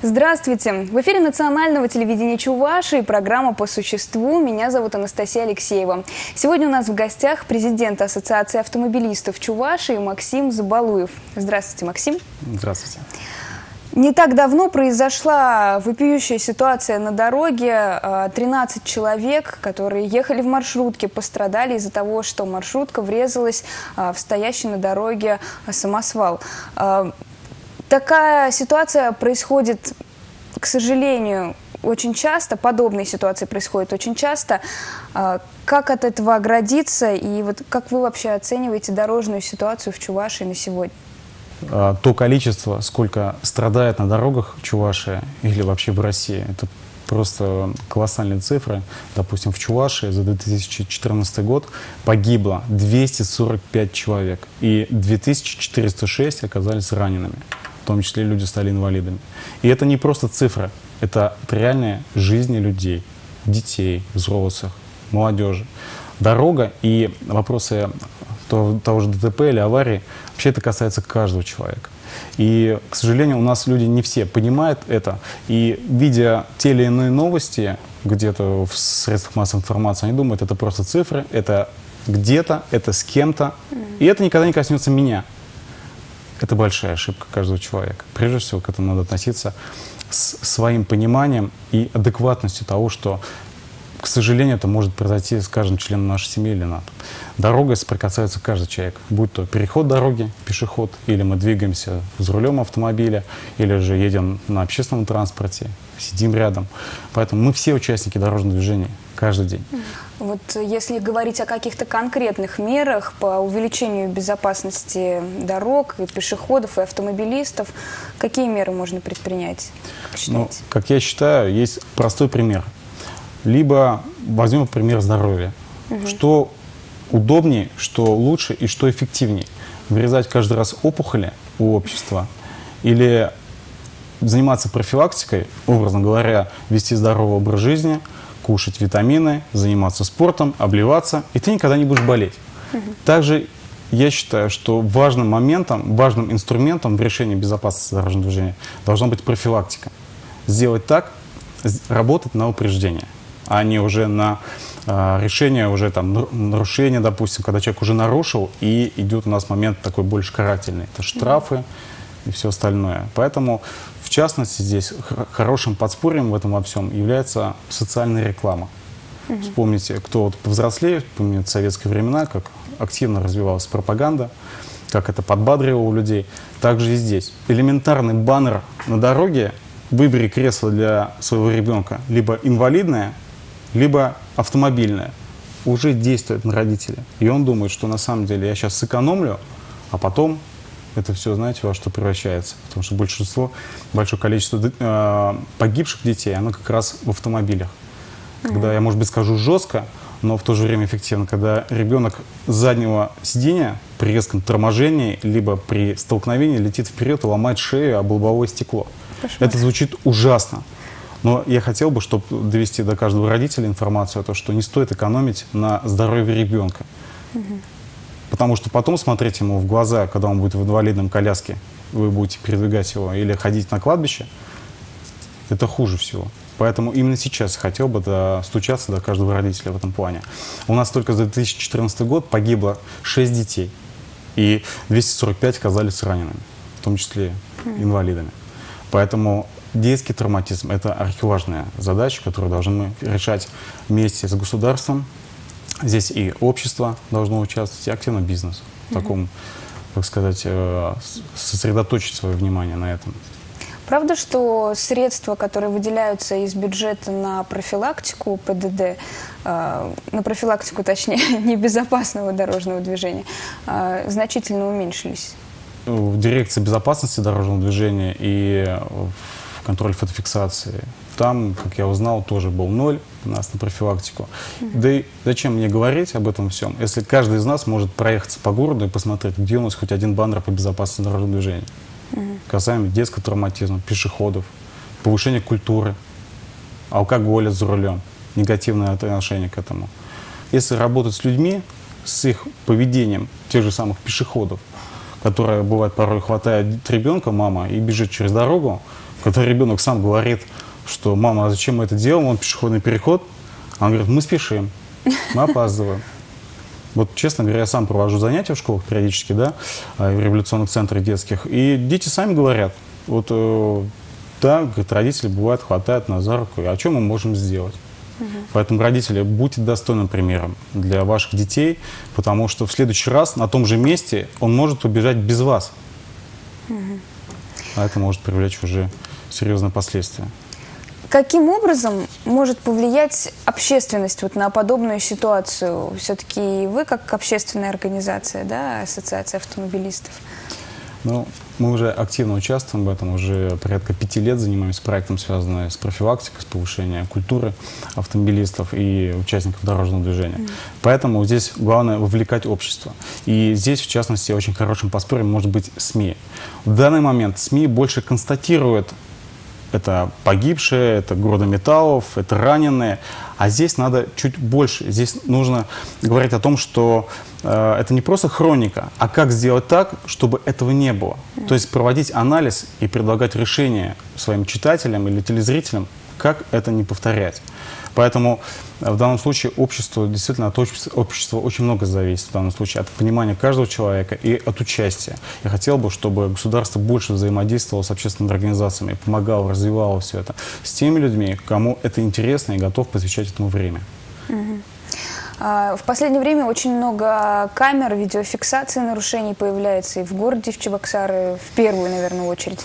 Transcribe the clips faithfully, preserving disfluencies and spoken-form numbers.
Здравствуйте! В эфире национального телевидения Чувашии программа «По существу». Меня зовут Анастасия Алексеева. Сегодня у нас в гостях президент Ассоциации автомобилистов Чувашии Максим Забалуев. Здравствуйте, Максим. Здравствуйте. Не так давно произошла вопиющая ситуация на дороге. тринадцать человек, которые ехали в маршрутке, пострадали из-за того, что маршрутка врезалась в стоящий на дороге самосвал. Такая ситуация происходит, к сожалению, очень часто. Подобные ситуации происходят очень часто. Как от этого оградиться? И вот как вы вообще оцениваете дорожную ситуацию в Чувашии на сегодня? То количество, сколько страдает на дорогах Чувашии или вообще в России, это просто колоссальные цифры. Допустим, в Чувашии за две тысячи четырнадцатый год погибло двести сорок пять человек, и две тысячи четыреста шесть оказались ранеными. В том числе люди стали инвалидами. И это не просто цифры, это реальные жизни людей, детей, взрослых, молодежи. Дорога и вопросы того, того же ДТП или аварии, вообще это касается каждого человека. И, к сожалению, у нас люди не все понимают это. И, видя те или иные новости где-то в средствах массовой информации, они думают, это просто цифры, это где-то, это с кем-то. И это никогда не коснется меня. Это большая ошибка каждого человека. Прежде всего, к этому надо относиться с своим пониманием и адекватностью того, что, к сожалению, это может произойти с каждым членом нашей семьи или НАТО. Дорогой соприкасается каждый человек, будь то переход дороги, пешеход, или мы двигаемся за рулем автомобиля, или же едем на общественном транспорте, сидим рядом. Поэтому мы все участники дорожного движения каждый день. Вот если говорить о каких-то конкретных мерах по увеличению безопасности дорог, и пешеходов, и автомобилистов, какие меры можно предпринять? Как считаете? Ну, как я считаю, есть простой пример. Либо возьмем пример здоровья. Угу. Что удобнее, что лучше и что эффективнее? Вырезать каждый раз опухоли у общества или заниматься профилактикой, образно говоря, вести здоровый образ жизни, кушать витамины, заниматься спортом, обливаться, и ты никогда не будешь болеть. Угу. Также я считаю, что важным моментом, важным инструментом в решении безопасности дорожного движения должна быть профилактика. Сделать так, работать на упреждение, а не уже на э, решение уже там нарушения, допустим, когда человек уже нарушил, и идет у нас момент такой больше карательный. Это штрафы и все остальное. Поэтому, в частности, здесь хорошим подспорьем в этом во всем является социальная реклама. Mm-hmm. Вспомните, кто вот повзрослеет, помнит советские времена, как активно развивалась пропаганда, как это подбадривало людей. Также и здесь. Элементарный баннер на дороге: выбери кресло для своего ребенка, либо инвалидное, либо автомобильное, уже действует на родителя. И он думает, что на самом деле я сейчас сэкономлю, а потом это все, знаете, во что превращается. Потому что большинство, большое количество э, погибших детей, оно как раз в автомобилях. Mm-hmm. Когда я, может быть, скажу жестко, но в то же время эффективно, когда ребенок с заднего сиденья при резком торможении, либо при столкновении летит вперед и ломает шею об лобовое стекло. Кошмар. Это звучит ужасно. Но я хотел бы, чтобы довести до каждого родителя информацию о том, что не стоит экономить на здоровье ребенка. Угу. Потому что потом смотреть ему в глаза, когда он будет в инвалидном коляске, вы будете передвигать его или ходить на кладбище, это хуже всего. Поэтому именно сейчас я хотел бы достучаться до каждого родителя в этом плане. У нас только за две тысячи четырнадцатый год погибло шесть детей, и двести сорок пять оказались ранеными, в том числе инвалидами. Поэтому детский травматизм – это архиважная задача, которую должны мы решать вместе с государством. Здесь и общество должно участвовать, и активно бизнес. В таком, так сказать, сосредоточить свое внимание на этом. Правда, что средства, которые выделяются из бюджета на профилактику ПДД, э, на профилактику, точнее, небезопасного дорожного движения, э, значительно уменьшились? В дирекции безопасности дорожного движения и в контроле фотофиксации, там, как я узнал, тоже был ноль у нас на профилактику. Mm-hmm. Да и зачем мне говорить об этом всем, если каждый из нас может проехаться по городу и посмотреть, где у нас хоть один баннер по безопасности дорожного движения. Mm-hmm. Касаемо детского травматизма, пешеходов, повышения культуры, алкоголя за рулем, негативное отношение к этому. Если работать с людьми, с их поведением тех же самых пешеходов, которая, бывает, порой хватает ребенка, мама, и бежит через дорогу, Когда ребенок сам говорит, что мама, а зачем мы это делаем, он пешеходный переход, он говорит, мы спешим, мы опаздываем. Вот, честно говоря, я сам провожу занятия в школах периодически, да, в революционных центрах детских, и дети сами говорят, вот, да, говорит, родители, бывает, хватают нас за руку, а что мы можем сделать? Угу. Поэтому, родители, будьте достойным примером для ваших детей, потому что в следующий раз на том же месте он может убежать без вас. Угу. А это может привлечь уже серьезные последствия. Каким образом может повлиять общественность вот на подобную ситуацию? Все-таки вы, как общественная организация, да, Ассоциация автомобилистов? Ну, мы уже активно участвуем в этом, уже порядка пяти лет занимаемся проектом, связанным с профилактикой, с повышением культуры автомобилистов и участников дорожного движения. Mm. Поэтому здесь главное вовлекать общество. И здесь, в частности, очень хорошим подспорьем может быть СМИ. В данный момент СМИ больше констатируют, это погибшие, это груда металлов, это раненые. А здесь надо чуть больше. Здесь нужно говорить о том, что э, это не просто хроника, а как сделать так, чтобы этого не было. Mm. То есть проводить анализ и предлагать решения своим читателям или телезрителям, как это не повторять. Поэтому в данном случае общество, действительно, от общества, общества очень много зависит в данном случае от понимания каждого человека и от участия. Я хотел бы, чтобы государство больше взаимодействовало с общественными организациями, помогало, развивало все это с теми людьми, кому это интересно и готов посвящать этому время. Угу. В последнее время очень много камер, видеофиксации нарушений появляется и в городе, в Чебоксары, в первую, наверное, очередь.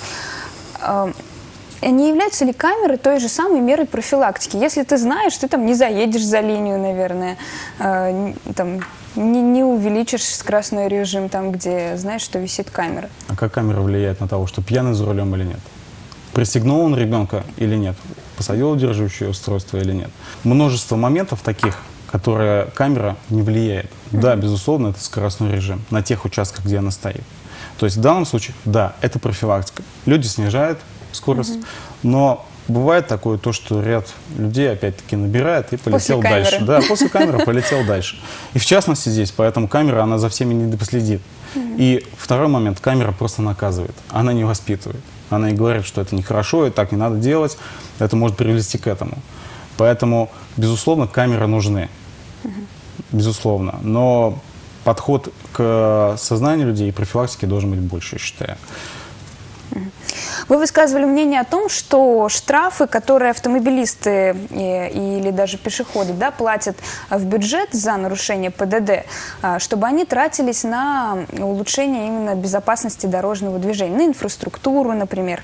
Не являются ли камеры той же самой мерой профилактики? Если ты знаешь, ты там не заедешь за линию, наверное, э, там, не, не увеличишь скоростной режим там, где знаешь, что висит камера. А как камера влияет на того, что пьяный за рулем или нет? Пристегнул он ребенка или нет? Посадил удерживающее устройство или нет? Множество моментов таких, которые камера не влияет. Mm-hmm. Да, безусловно, это скоростной режим на тех участках, где она стоит. То есть в данном случае, да, это профилактика. Люди снижают скорость, угу. но бывает такое то, что ряд людей опять-таки набирает и полетел дальше. Да, после камеры полетел дальше. И в частности здесь, поэтому камера, она за всеми не последит. Угу. И второй момент, камера просто наказывает, она не воспитывает. Она и говорит, что это нехорошо, и так не надо делать, это может привести к этому. Поэтому, безусловно, камеры нужны, угу. безусловно, но подход к сознанию людей и профилактике должен быть больше, я считаю. Вы высказывали мнение о том, что штрафы, которые автомобилисты или даже пешеходы, да, платят в бюджет за нарушение ПДД, чтобы они тратились на улучшение именно безопасности дорожного движения, на инфраструктуру, например.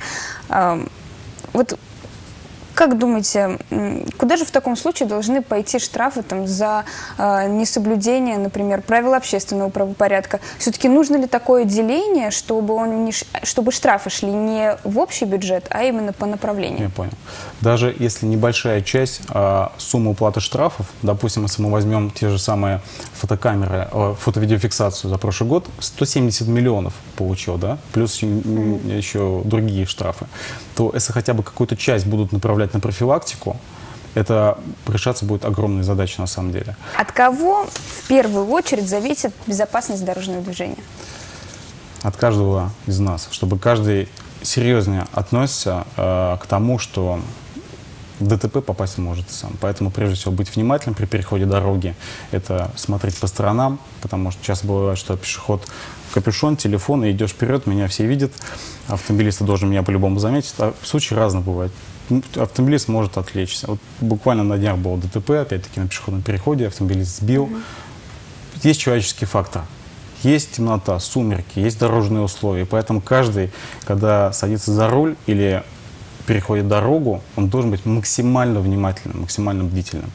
Вот как думаете, куда же в таком случае должны пойти штрафы там, за э, несоблюдение, например, правил общественного правопорядка? Все-таки нужно ли такое деление, чтобы, он не, чтобы штрафы шли не в общий бюджет, а именно по направлению? Я понял. Даже если небольшая часть э, суммы уплаты штрафов, допустим, если мы возьмем те же самые фотокамеры, э, фото-видеофиксацию за прошлый год, сто семьдесят миллионов получил, да, плюс mm. еще другие штрафы, то если хотя бы какую-то часть будут направлять на профилактику, это решаться будет огромная задача на самом деле. От кого в первую очередь зависит безопасность дорожного движения? От каждого из нас, чтобы каждый серьезнее относится э, к тому, что в ДТП попасть может сам. Поэтому, прежде всего, быть внимательным при переходе дороги. Это смотреть по сторонам, потому что часто бывает, что пешеход в капюшон, телефон, и идешь вперед, меня все видят. Автомобилист должен меня по-любому заметить. А случаи разные бывают. Автомобилист может отвлечься. Вот буквально на днях было ДТП, опять-таки на пешеходном переходе, автомобилист сбил. Mm-hmm. Есть человеческий фактор. Есть темнота, сумерки, есть дорожные условия. Поэтому каждый, когда садится за руль или переходит дорогу, он должен быть максимально внимательным, максимально бдительным.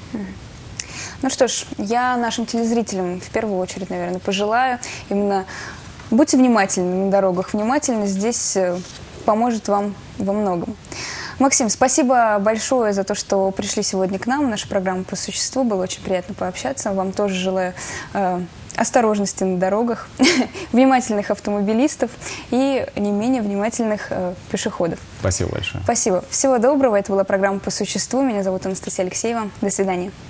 Ну что ж, я нашим телезрителям в первую очередь, наверное, пожелаю именно будьте внимательны на дорогах. Внимательность здесь поможет вам во многом. Максим, спасибо большое за то, что пришли сегодня к нам в нашу программу «По существу». Было очень приятно пообщаться. Вам тоже желаю э, осторожности на дорогах, внимательных автомобилистов и не менее внимательных э, пешеходов. Спасибо большое. Спасибо. Всего доброго. Это была программа «По существу». Меня зовут Анастасия Алексеева. До свидания.